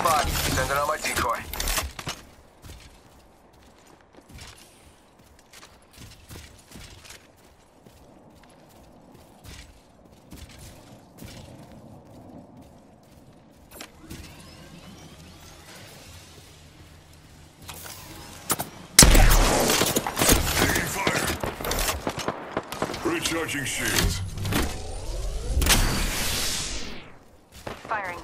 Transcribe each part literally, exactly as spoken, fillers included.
spot. Sending out my decoy. Taking fire. Recharging shields. Firing.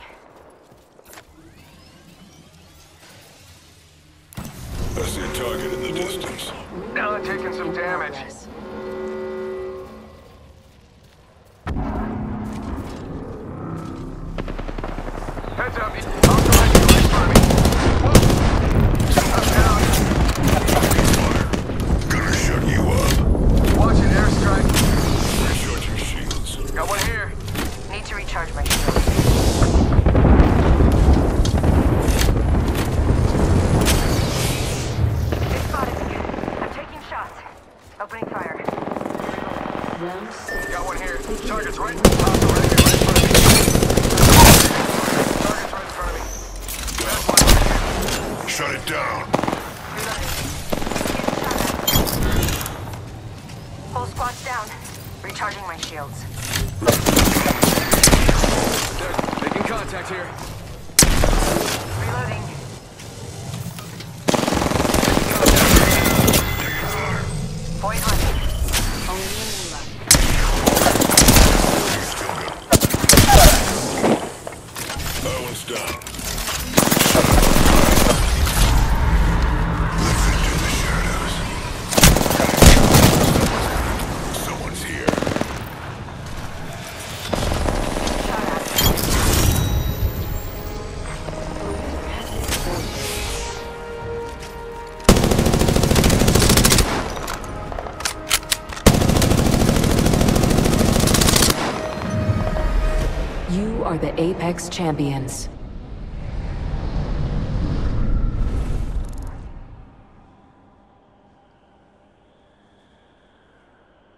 I see a target in the distance. Now they're taking some damage. Heads up. I'll direct you in front of me. Whoa. I'm down. Fire. Gonna shut you up. Watch an airstrike. Recharging shields. Got one here. Need to recharge my shield. They spotted me. I'm taking shots. Opening fire. Round six. Got one here. Target's right. I'll direct you right in front of me. Target's right in front of me. That's one. Shut it down. Whole squad's down. Recharging my shields. They're making contact here. Reloading. Point hunting. Only enemy left. That one's down. Listen to the shadows. Someone's here. You are the Apex Champions.